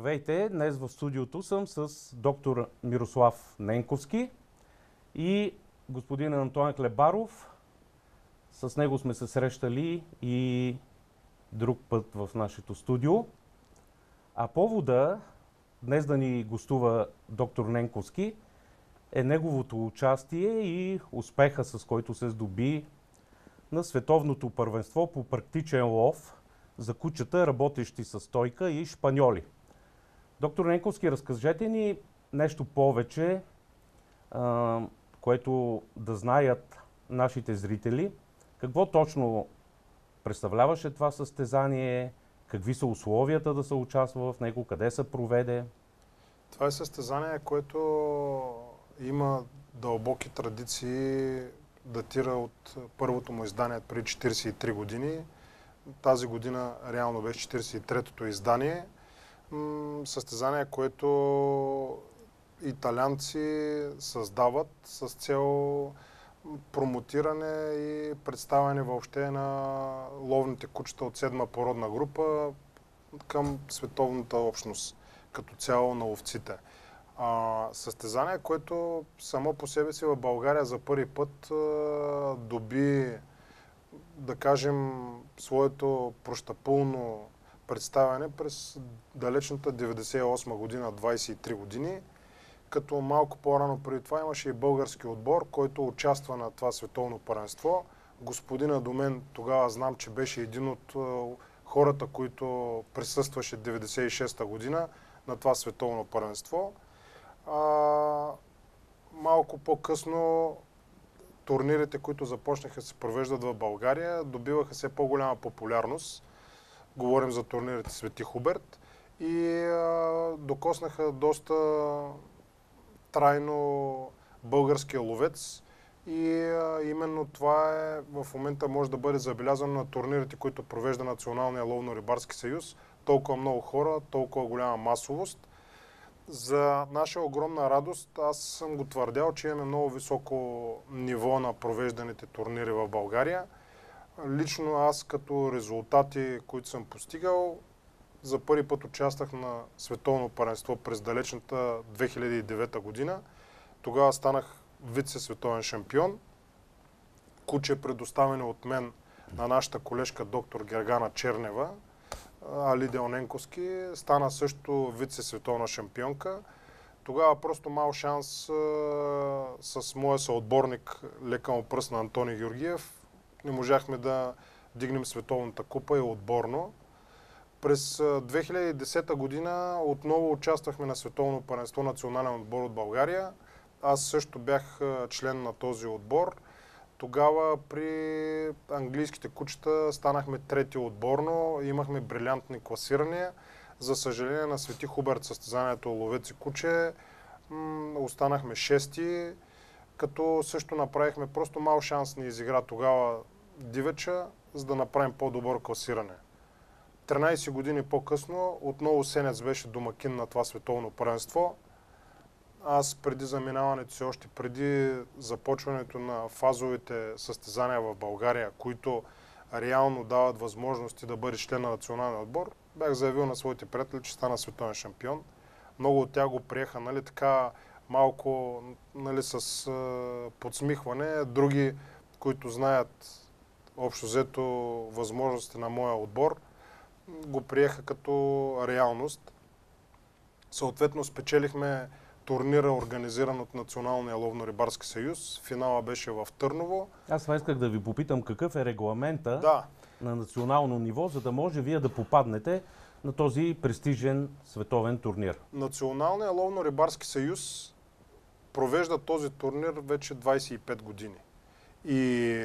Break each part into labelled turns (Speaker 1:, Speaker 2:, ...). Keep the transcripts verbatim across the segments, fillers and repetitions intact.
Speaker 1: Здравейте! Днес в студиото съм с доктор Мирослав Ненковски и господин Антон Клебаров. С него сме се срещали и друг път в нашето студио. А повода днес да ни гостува доктор Ненковски е неговото участие и успеха, с който се здоби на световното първенство по практичен лов за кучета, работещи с стойка и шпаньоли. Доктор Ненковски, разкажете ни нещо повече, а, което да знаят нашите зрители. Какво точно представляваше това състезание, какви са условията да се участва в него, къде се проведе?
Speaker 2: Това е състезание, което има дълбоки традиции, датира от първото му издание преди четиридесет и три години. Тази година реално беше четиридесет и третото издание. Състезание, което италианци създават с цел промотиране и представяне въобще на ловните кучета от седма породна група към световната общност, като цяло на ловците. А, състезание, което само по себе си в България за първи път а, доби, да кажем, своето прощапълно представяне през далечната деветдесет и осма година, двадесет и три години, като малко по-рано преди това имаше и български отбор, който участва на това световно първенство. Господина до мен тогава знам, че беше един от хората, които присъстваше деветдесет и шеста година на това световно първенство. А, малко по-късно турнирите, които започнаха да се провеждат в България, добиваха все по-голяма популярност. Говорим за турнирите Свети Хуберт и а, докоснаха доста трайно българския ловец и а, именно това е в момента може да бъде забелязано на турнирите, които провежда Националния ловно-рибарски съюз. Толкова много хора, толкова голяма масовост. За наша огромна радост, аз съм го твърдял, че имаме много високо ниво на провежданите турнири в България. Лично аз като резултати, които съм постигал, за първи път участвах на световно първенство през далечната две хиляди и девета година. Тогава станах вице-световен шампион. Куче, предоставено от мен на нашата колежка доктор Гергана Чернева, Алидео Ненковски, стана също вице-световна шампионка. Тогава просто мал шанс а, с моя съотборник, лека му пръст на Антони Георгиев, не можахме да дигнем световната купа и отборно. През две хиляди и десета година отново участвахме на световно първенство национален отбор от България. Аз също бях член на този отбор. Тогава при английските кучета станахме трети отборно, имахме брилянтни класирания. За съжаление на Свети Хуберт състезанието ловец и куче м- останахме шести, като също направихме просто мал шанс ни изигра тогава дивеча, за да направим по-добро класиране. тринадесет години по-късно отново Сенец беше домакин на това световно първенство. Аз преди заминаването си, още преди започването на фазовите състезания в България, които реално дават възможности да бъдеш член на националния отбор, бях заявил на своите приятели, че стана световен шампион. Много от тях го приеха, нали, така малко, нали, с е, подсмихване. Други, които знаят общо взето възможности на моя отбор, го приеха като реалност. Съответно спечелихме турнира, организиран от Националния ловно-рибарски съюз. Финала беше в Търново.
Speaker 1: Аз това исках да ви попитам какъв е регламента
Speaker 2: да.
Speaker 1: на национално ниво, за да може вие да попаднете на този престижен световен турнир.
Speaker 2: Националния ловно-рибарски съюз провежда този турнир вече двадесет и пет години. И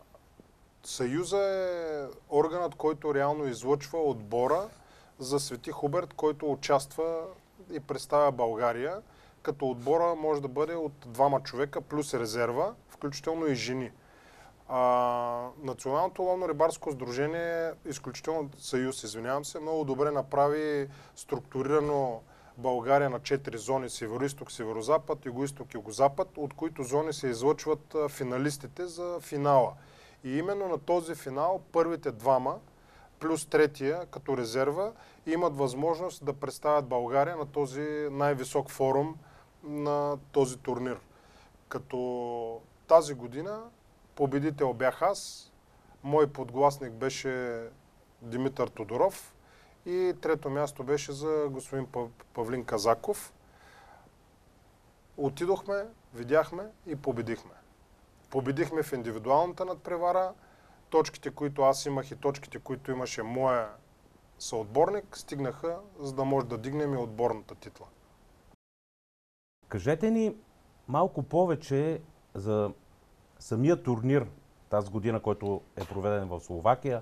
Speaker 2: Съюза е органът, който реално излъчва отбора за Свети Хуберт, който участва и представя България, като отбора може да бъде от двама човека плюс резерва, включително и жени. А, Националното ловно-рибарско сдружение, изключително съюз, извинявам се, много добре направи структурирано България на четири зони: северо-исток, северо-запад, юго-исток, юго-запад, от които зони се излъчват финалистите за финала. И именно на този финал първите двама плюс третия като резерва и имат възможност да представят България на този най-висок форум на този турнир. Като тази година победител бях аз, мой подгласник беше Димитър Тодоров и трето място беше за господин Павлин Казаков. Отидохме, видяхме и победихме. Победихме в индивидуалната надпревара. Точките, които аз имах и точките, които имаше моя съотборник, стигнаха, за да може да дигнем и отборната титла.
Speaker 1: Кажете ни малко повече за самия турнир тази година, който е проведен в Словакия.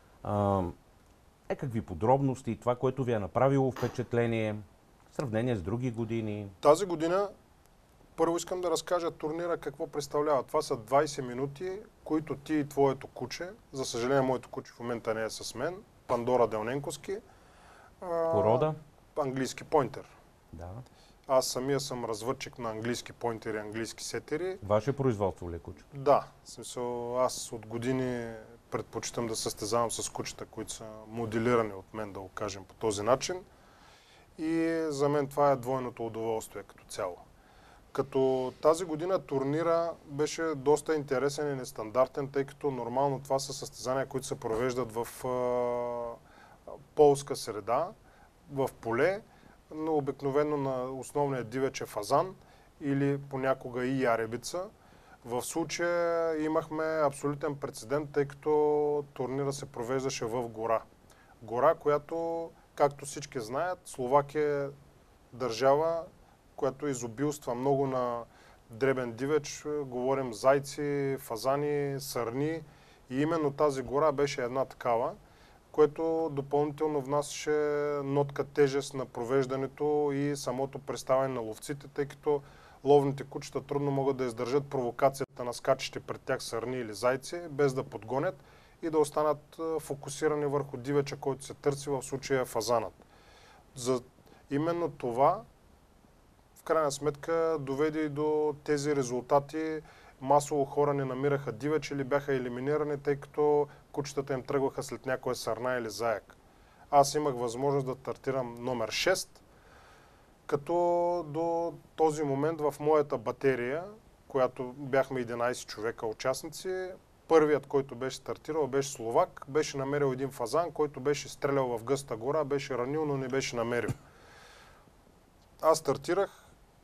Speaker 1: Е, какви подробности, това, което ви е направило впечатление, в сравнение с други години?
Speaker 2: Тази година първо искам да разкажа турнира какво представлява. Това са двайсет минути, които ти и твоето куче, за съжаление моето куче в момента не е с мен, Пандора Делненковски.
Speaker 1: Порода?
Speaker 2: Английски пойнтер.
Speaker 1: Да.
Speaker 2: Аз самия съм развъдчик на английски пойнтери и английски сетери.
Speaker 1: Ваше производство ли е куче?
Speaker 2: Да. В смисъл, аз от години предпочитам да състезавам с кучета, които са моделирани от мен, да го кажем по този начин. И за мен това е двойното удоволствие като цяло. Като тази година турнира беше доста интересен и нестандартен, тъй като нормално това са състезания, които се провеждат в а, полска среда, в поле, но обикновено на основния дивеч е фазан или понякога и яребица. В случая имахме абсолютен прецедент, тъй като турнира се провеждаше в гора. Гора, която, както всички знаят, Словакия е държава, която изобилства много на дребен дивеч. Говорим зайци, фазани, сърни. И именно тази гора беше една такава, което допълнително внасяше нотка тежест на провеждането и самото представяне на ловците, тъй като ловните кучета трудно могат да издържат провокацията на скачащи пред тях сърни или зайци, без да подгонят и да останат фокусирани върху дивеча, който се търси, в случая фазанът. За именно това в крайна сметка доведе и до тези резултати. Масово хора не намираха дивеч или бяха елиминирани, тъй като кучетата им тръгваха след някоя сърна или заек. Аз имах възможност да стартирам номер шест, като до този момент в моята батерия, която бяхме единайсет човека участници, първият, който беше стартирал, беше словак, беше намерил един фазан, който беше стрелял в гъста гора, беше ранил, но не беше намерил. Аз стартирах,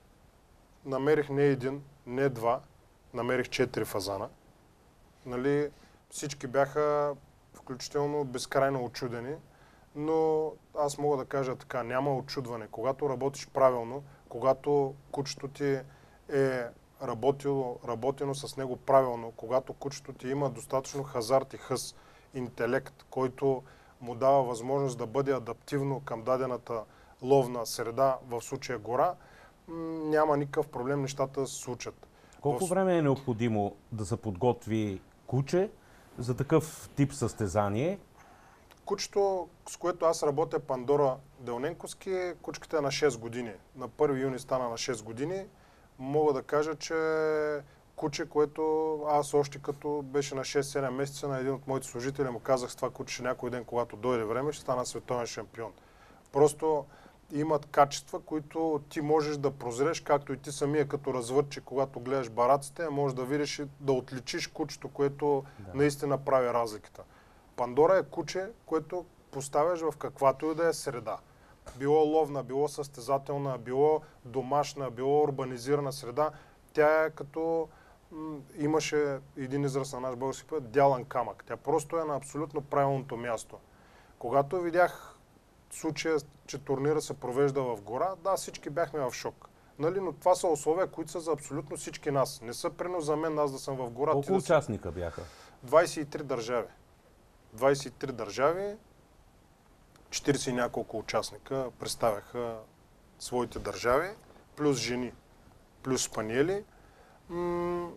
Speaker 2: намерих не един, не два, намерих четири фазана. Нали, всички бяха включително безкрайно очудени, но аз мога да кажа така, няма очудване. Когато работиш правилно, когато кучето ти е работило, работено с него правилно, когато кучето ти има достатъчно хазарт и хъс, интелект, който му дава възможност да бъде адаптивно към дадената ловна среда, в случая гора, няма никакъв проблем нещата да се случат.
Speaker 1: Колко
Speaker 2: в...
Speaker 1: време е необходимо да се подготви куче за такъв тип състезание?
Speaker 2: Кучето, с което аз работя, Пандора Делненковски, кучката е на шест години. На първи юни стана на шест години. Мога да кажа, че куче, което аз още като беше на шест-седем месеца, на един от моите служители му казах с това куче, някой ден, когато дойде време, ще стана световен шампион. Просто имат качества, които ти можеш да прозреш, както и ти самия като развъдчик, когато гледаш бараците, можеш да видиш и да отличиш кучето, което да. наистина прави разликата. Пандора е куче, което поставяш в каквато и да е среда. Било ловна, било състезателна, било домашна, било урбанизирана среда. Тя е като м- имаше един израз на наш български път, дялан камък. Тя просто е на абсолютно правилното място. Когато видях случая, че турнира се провежда в гора, да, всички бяхме в шок. Нали, но това са условия, които са за абсолютно всички нас. Не са принос за мен, аз да съм в гора.
Speaker 1: Колко
Speaker 2: да
Speaker 1: участника си... бяха?
Speaker 2: двайсет и три държави. двайсет и три държави, четирийсет и няколко участника представяха своите държави, плюс жени, плюс спаниели. М-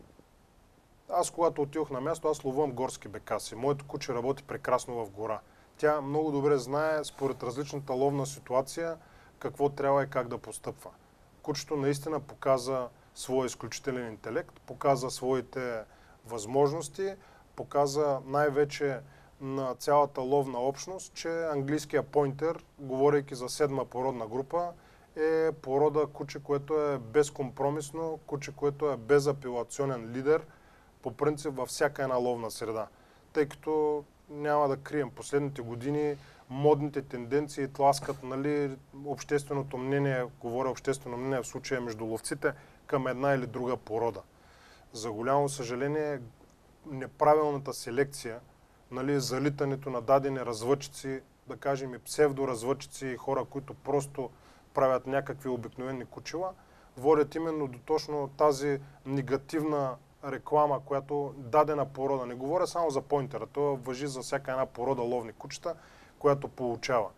Speaker 2: аз когато отидох на място, аз ловувам горски бекаси. Моето куче работи прекрасно в гора. Тя много добре знае, според различната ловна ситуация, какво трябва и как да постъпва. Кучето наистина показа своя изключителен интелект, показа своите възможности, показа най-вече на цялата ловна общност, че английския пойнтер, говорейки за седма породна група, е порода куче, което е безкомпромисно, куче, което е безапелационен лидер, по принцип във всяка една ловна среда. Тъй като няма да крием последните години, модните тенденции тласкат, нали, общественото мнение, говоря обществено мнение в случая между ловците, към една или друга порода. За голямо съжаление, неправилната селекция, нали, залитането на дадени развъдчици, да кажем и псевдоразвъдчици и хора, които просто правят някакви обикновени кучела, водят именно до точно тази негативна реклама, която дадена порода, не говоря само за пойнтера, то важи за всяка една порода ловни кучета, която получава.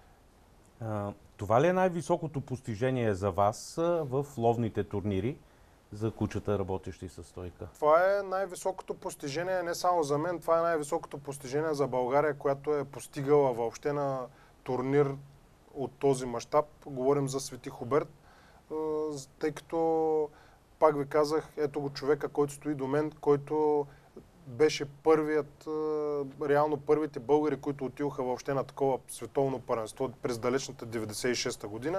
Speaker 1: А, това ли е най-високото постижение за вас в ловните турнири за кучета, работещи със стойка?
Speaker 2: Това е най-високото постижение не само за мен, това е най-високото постижение за България, която е постигала въобще на турнир от този мащаб. Говорим за Свети Хуберт, тъй като, пак ви казах, ето го човека, който стои до мен, който беше първият, реално първите българи, които отидоха въобще на такова световно първенство през далечната деветдесет и шеста година.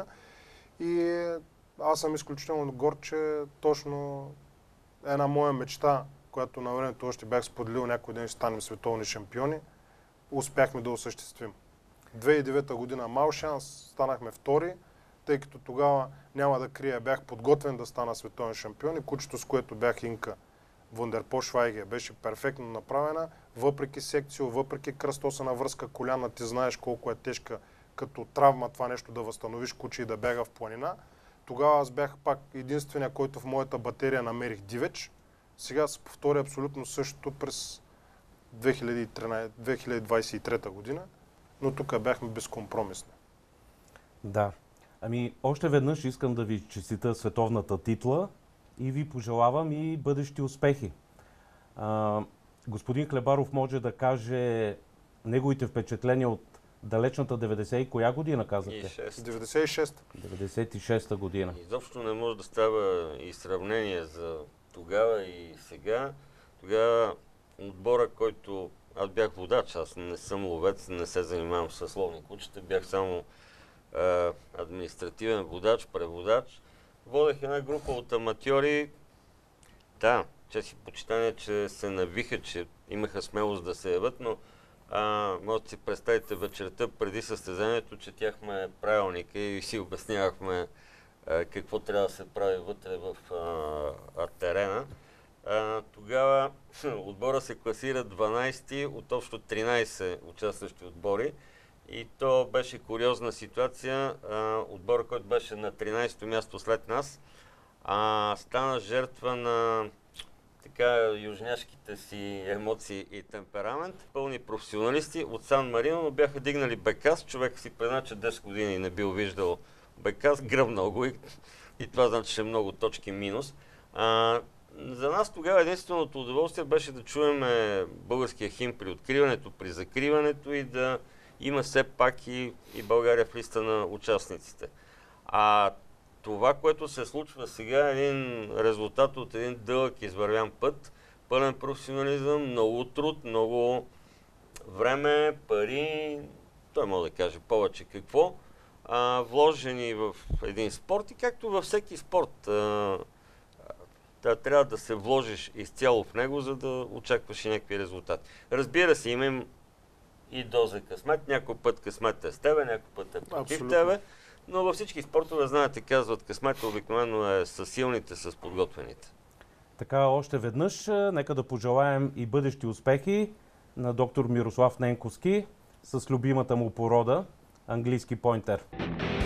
Speaker 2: И аз съм изключително горд, че точно една моя мечта, която на времето още бях споделил, някой ден ще станем световни шампиони, успяхме да осъществим. две хиляди и девета година мал шанс, станахме втори, тъй като тогава, няма да крия, бях подготвен да стана световен шампион и кучето, с което бях Инка Вундерпо Швайге, беше перфектно направена, въпреки секцио, въпреки кръстосана връзка коляна, ти знаеш колко е тежка като травма това нещо да възстановиш куче и да бяга в планина. Тогава аз бях пак единствения, който в моята батерия намерих дивеч. Сега се повтори абсолютно същото през две хиляди двадесет и трета година, но тук бяхме безкомпромисни.
Speaker 1: Да. Ами, още веднъж искам да ви честита световната титла и ви пожелавам и бъдещи успехи. А, господин Хлебаров може да каже неговите впечатления от далечната деветдесет и коя година, казахте?
Speaker 2: деветдесет и шеста.
Speaker 1: деветдесет и шеста година.
Speaker 3: Изобщо не може да става и сравнение за тогава и сега. Тогава отбора, който... Аз бях водач, аз не съм ловец, не се занимавам с ловни кучета, бях само е, административен водач, преводач. Водех една група от аматьори. Да, чест и почитание, че се навиха, че имаха смелост да се явят, но а, може да си представите вечерта преди състезанието, четяхме правилника и си обяснявахме а, какво трябва да се прави вътре в а, а, терена. А, тогава отбора се класира дванадесети от общо тринадесет участващи отбори. И то беше куриозна ситуация. А, отбора, който беше на тринадесето място след нас, а, стана жертва на така южняшките си емоции и темперамент. Пълни професионалисти от Сан Марино, но бяха дигнали бекас. Човек си предна, че десет години не бил виждал бекас, гръбнал го и, и това значи, че много точки минус. А, за нас тогава единственото удоволствие беше да чуем българския химн при откриването, при закриването и да има все пак и, и България в листа на участниците. А това, което се случва сега, е един резултат от един дълъг извървян път, пълен професионализъм, много труд, много време, пари, той може да каже повече какво, а, вложени в един спорт и както във всеки спорт. А, да, трябва да се вложиш изцяло в него, за да очакваш и някакви резултати. Разбира се, има и доза късмет. Някой път късмет е с тебе, някой път е против тебе. Но във всички спортове, знаете, казват, късмет обикновено е с силните, с подготвените.
Speaker 1: Така, още веднъж, нека да пожелаем и бъдещи успехи на доктор Мирослав Ненковски с любимата му порода, английски пойнтер.